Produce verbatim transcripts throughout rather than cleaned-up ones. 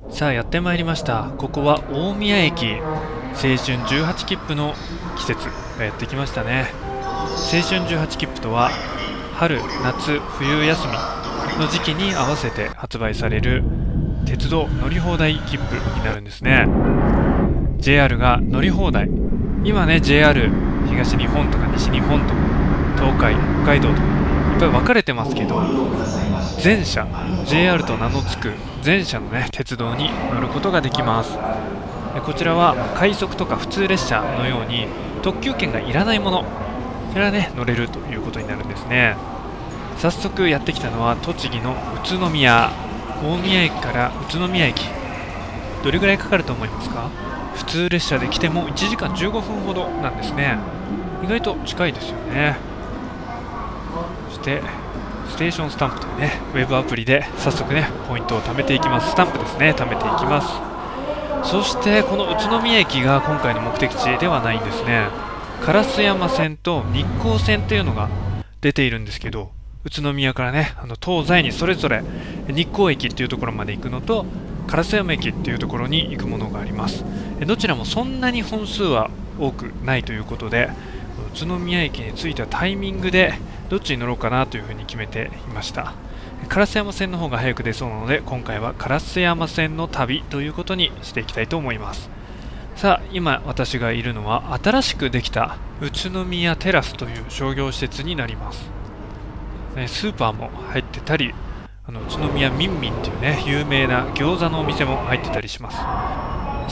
さあやってまいりました。ここは大宮駅。青春じゅうはち切符の季節がやってきましたね。青春じゅうはち切符とは春夏冬休みの時期に合わせて発売される鉄道乗り放題切符になるんですね。 ジェイアール が乗り放題。今ね ジェイアール 東日本とか西日本とか東海北海道とかいっぱい分かれてますけど、全車 ジェイアール と名の付く全車のね鉄道に乗ることができます。こちらは快速とか普通列車のように特急券がいらないもの、それはね乗れるということになるんですね。早速やってきたのは栃木の宇都宮。大宮駅から宇都宮駅どれぐらいかかると思いますか？普通列車で来てもいちじかんじゅうごふんほどなんですね。意外と近いですよね。そしてステーションスタンプというねウェブアプリで早速ねポイントを貯めていきます。スタンプですね、貯めていきます。そしてこの宇都宮駅が今回の目的地ではないんですね。烏山線と日光線というのが出ているんですけど、宇都宮からねあの東西にそれぞれ日光駅っていうところまで行くのと烏山駅っていうところに行くものがあります。どちらもそんなに本数は多くないということで、宇都宮駅に着いたタイミングでどっちに乗ろうかなというふうに決めていました。烏山線の方が早く出そうなので、今回は烏山線の旅ということにしていきたいと思います。さあ今私がいるのは新しくできた宇都宮テラスという商業施設になります。スーパーも入ってたり、あの宇都宮みんみんというね有名な餃子のお店も入ってたりします。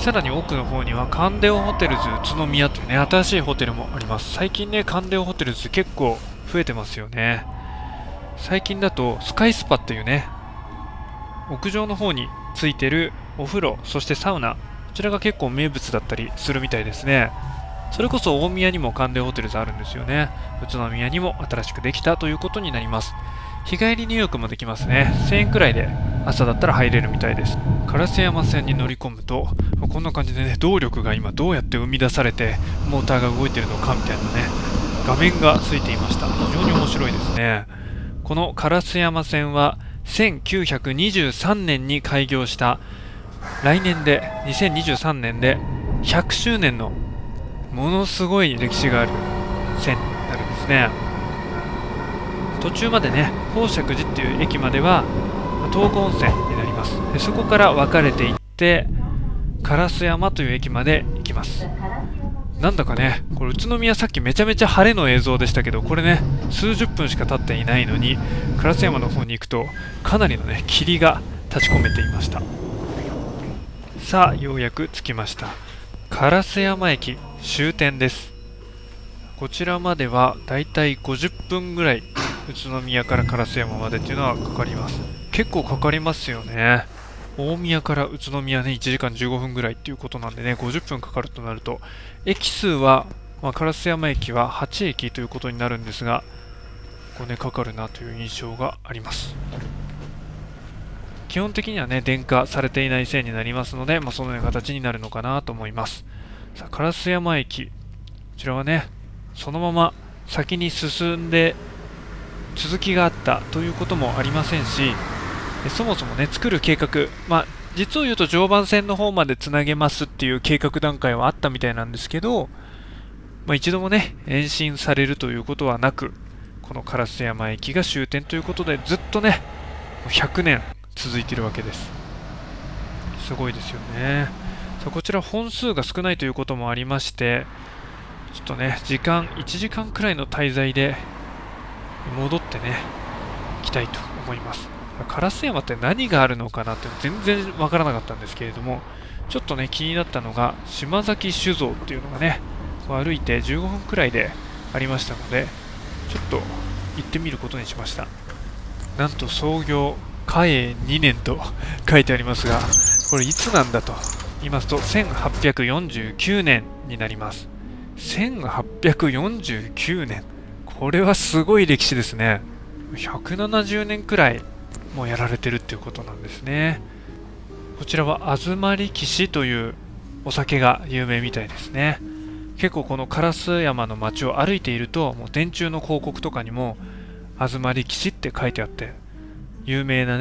さらに奥の方にはカンデオホテルズ宇都宮というね新しいホテルもあります。最近ねカンデオホテルズ結構増えてますよね。最近だとスカイスパっていうね屋上の方についてるお風呂、そしてサウナ、こちらが結構名物だったりするみたいですね。それこそ大宮にもカンデオホテルズあるんですよね。宇都宮にも新しくできたということになります。日帰り入浴もできますね。せんえんくらいで朝だったら入れるみたいです。烏山線に乗り込むとこんな感じでね、動力が今どうやって生み出されてモーターが動いているのかみたいなね画面がついていました。非常に面白いですね。この烏山線はせんきゅうひゃくにじゅうさんねんに開業した、来年でにせんにじゅうさんねんでひゃくしゅうねんのものすごい歴史がある線になるんですね。途中までね宝石寺っていう駅までは東湖温泉になります。でそこから分かれていって烏山という駅まで行きます。なんだかねこれ宇都宮さっきめちゃめちゃ晴れの映像でしたけど、これね数十分しか経っていないのに烏山の方に行くとかなりのね霧が立ち込めていました。さあようやく着きました。烏山駅終点です。こちらまではだいたいごじゅっぷんぐらい、宇都宮から烏山までっていうのはかかります。結構かかりますよね。大宮から宇都宮ねいちじかんじゅうごふんぐらいっていうことなんでね、ごじゅっぷんかかるとなると駅数は、まあ、烏山駅ははち駅ということになるんですが、こうねかかるなという印象があります。基本的にはね電化されていない線になりますので、まあ、そのような形になるのかなと思います。さあ烏山駅、こちらはねそのまま先に進んで続きがあったということもありませんし、そもそもね作る計画、まあ実を言うと常磐線の方までつなげますっていう計画段階はあったみたいなんですけど、まあ、一度もね延伸されるということはなく、この烏山駅が終点ということでずっとねひゃくねん続いているわけです。すごいですよね。さあこちら本数が少ないということもありまして、ちょっとね時間いちじかんくらいの滞在で戻ってね行きたいと思います。烏山って何があるのかなって全然わからなかったんですけれども、ちょっとね気になったのが島崎酒造っていうのがねこう歩いてじゅうごふんくらいでありましたので、ちょっと行ってみることにしました。なんと創業嘉永にねんと書いてありますが、これいつなんだと言いますとせんはっぴゃくよんじゅうきゅうねんになります。せんはっぴゃくよんじゅうきゅうねん、これはすごい歴史ですね。ひゃくななじゅうねんくらいもうやられてるっていうことなんですね。こちらは東力士というお酒が有名みたいですね。結構この烏山の街を歩いていると、もう電柱の広告とかにも東力士って書いてあって、有名なね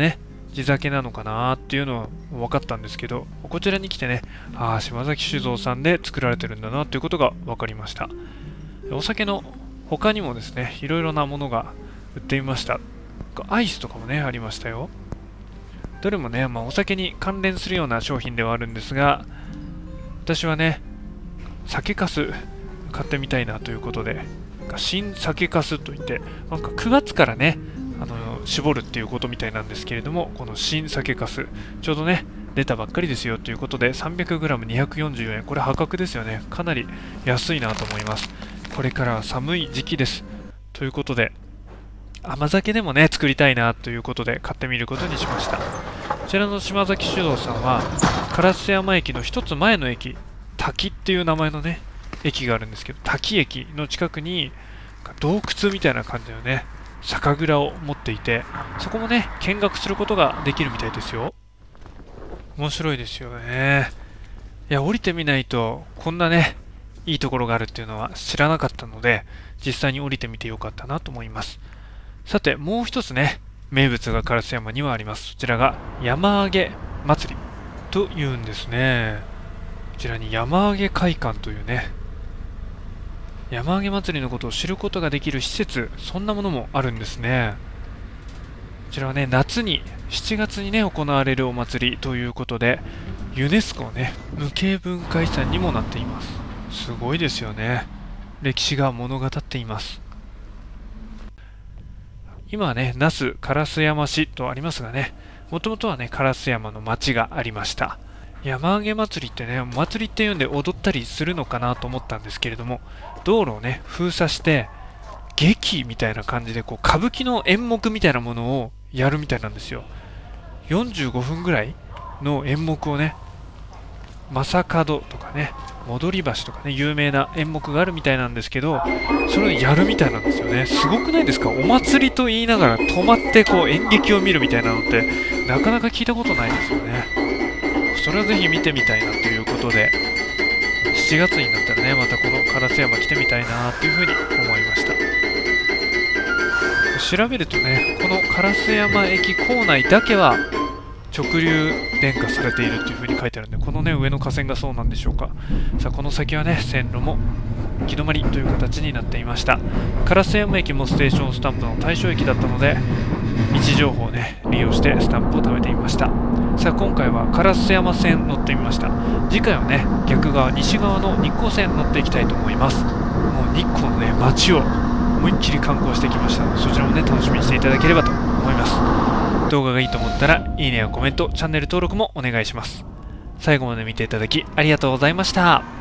地酒なのかなっていうのは分かったんですけど、こちらに来てね、ああ島崎酒造さんで作られてるんだなということが分かりました。お酒の他にもですね、いろいろなものが売っていました。アイスとかもねありましたよ。どれもね、まあ、お酒に関連するような商品ではあるんですが、私はね酒粕買ってみたいなということで、新酒粕といって、なんかくがつからねあの絞るっていうことみたいなんですけれども、この新酒粕ちょうどね出たばっかりですよということで さんびゃくグラムにひゃくよんじゅうえん、これ破格ですよね。かなり安いなと思います。これから寒い時期ですということで、甘酒でもね作りたいなということで買ってみることにしました。こちらの島崎酒造さんは烏山駅の一つ前の駅、滝っていう名前のね駅があるんですけど、滝駅の近くに洞窟みたいな感じのね酒蔵を持っていて、そこもね見学することができるみたいですよ。面白いですよね。いや降りてみないとこんなねいいところがあるっていうのは知らなかったので、実際に降りてみてよかったなと思います。さてもう一つね名物が烏山にはあります。そちらが山あげ祭りというんですね。こちらに山あげ会館というね、山あげ祭りのことを知ることができる施設、そんなものもあるんですね。こちらはね夏にしちがつにね行われるお祭りということで、ユネスコのね無形文化遺産にもなっています。すごいですよね。歴史が物語っています。今はね那須烏山市とありますがね、もともとはね烏山の町がありました。山あげ祭りってね、お祭りっていうんで踊ったりするのかなと思ったんですけれども、道路をね封鎖して劇みたいな感じでこう歌舞伎の演目みたいなものをやるみたいなんですよ。よんじゅうごふんぐらいの演目をね、正門とかね戻り橋とかね有名な演目があるみたいなんですけど、それをやるみたいなんですよね。すごくないですか？お祭りと言いながら止まってこう演劇を見るみたいなのってなかなか聞いたことないですよね。それはぜひ見てみたいなということで、しちがつになったらねまたこの烏山来てみたいなというふうに思いました。調べるとね、この烏山駅構内だけは直流電化されているというふうに書いてあるんで、このね上の架線がそうなんでしょうか。さあこの先はね線路も行き止まりという形になっていました。烏山駅もステーションスタンプの対象駅だったので、位置情報をね利用してスタンプを貯めてみました。さあ今回は烏山線乗ってみました。次回はね逆側西側の日光線乗っていきたいと思います。もう日光のね街を思いっきり観光してきましたので、そちらもね楽しみにしていただければと思います。動画がいいと思ったらいいねやコメント、チャンネル登録もお願いします。最後まで見ていただきありがとうございました。